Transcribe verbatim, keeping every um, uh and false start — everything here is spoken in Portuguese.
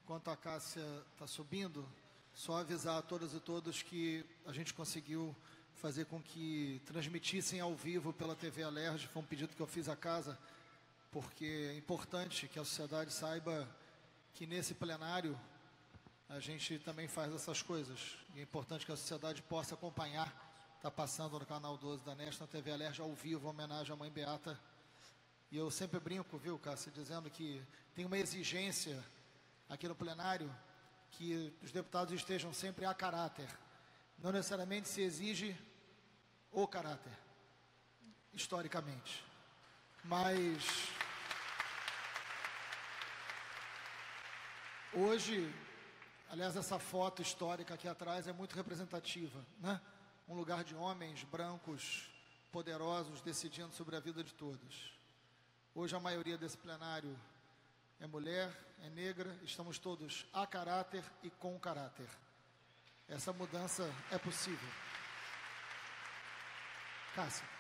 enquanto a Cássia está subindo, só avisar a todas e todos que a gente conseguiu fazer com que transmitissem ao vivo pela T V Alerj. Foi um pedido que eu fiz à casa, porque é importante que a sociedade saiba que nesse plenário a gente também faz essas coisas. E é importante que a sociedade possa acompanhar. Está passando no canal doze da Nesta, na T V Alerj, ao vivo, homenagem à Mãe Beata. E eu sempre brinco, viu, Cássia, dizendo que tem uma exigência aqui no plenário que os deputados estejam sempre a caráter. Não necessariamente se exige o caráter, historicamente. Mas hoje, aliás, essa foto histórica aqui atrás é muito representativa, né? Um lugar de homens brancos, poderosos, decidindo sobre a vida de todos. Hoje a maioria desse plenário é mulher, é negra, estamos todos a caráter e com caráter. Essa mudança é possível. Cássia.